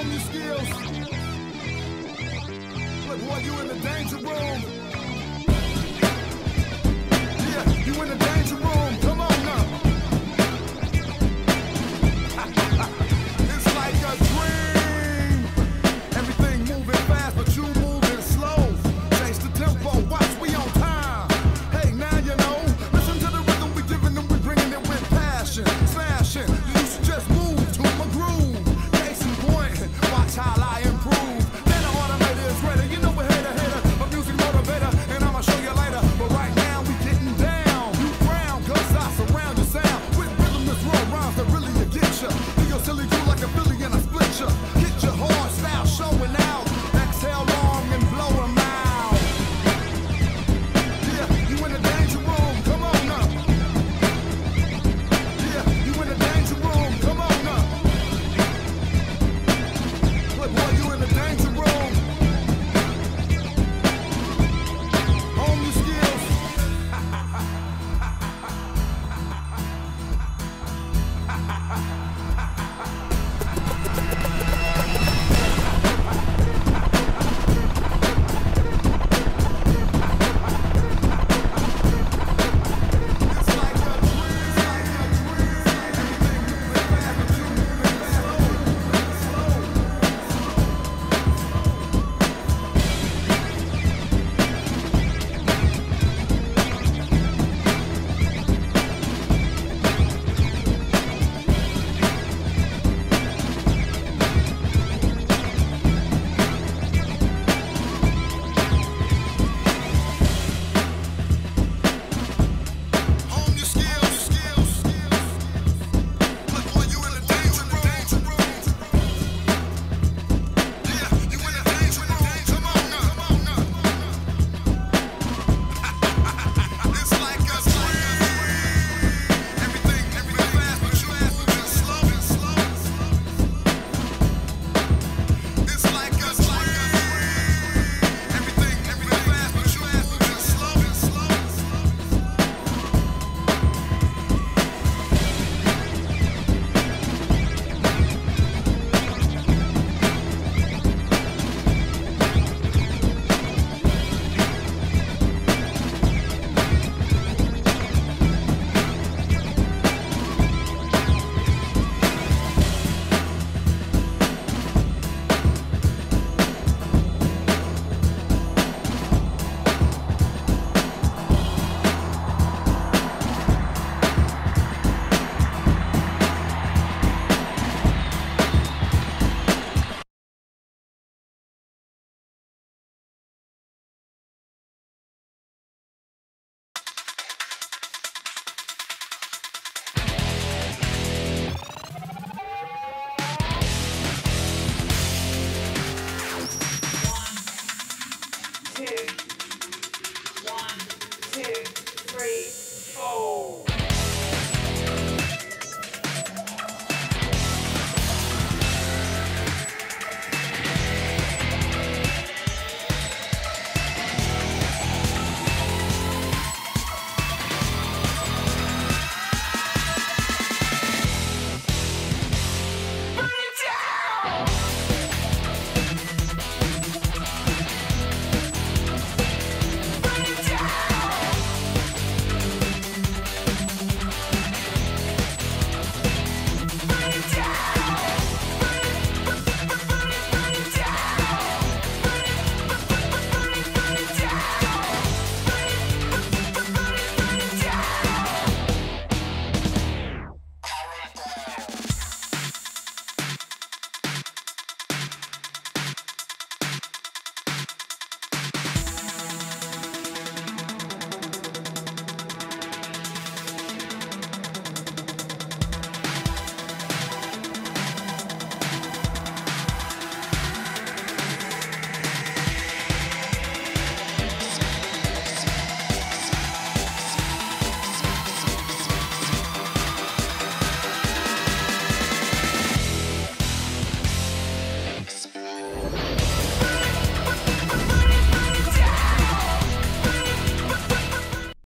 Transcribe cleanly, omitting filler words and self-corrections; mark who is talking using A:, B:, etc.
A: on your skills. Look, boy, you in the danger room. Yeah, you in the danger room. Come on now. It's like a dream. Everything moving fast, but you moving slow. Chase the tempo, watch, we on time. Hey, now you know. Listen to the rhythm we giving them, we bringing it with passion. Smashing, you should just move to my groove. Case in point, watch how I improve. Then the automator is ready, you know we're hater, a music motivator, and I'ma show you later. But right now we getting down. You frown, cause I surround your sound with rhythm that's raw rhymes that really get you. Do your silly groove like a Philly.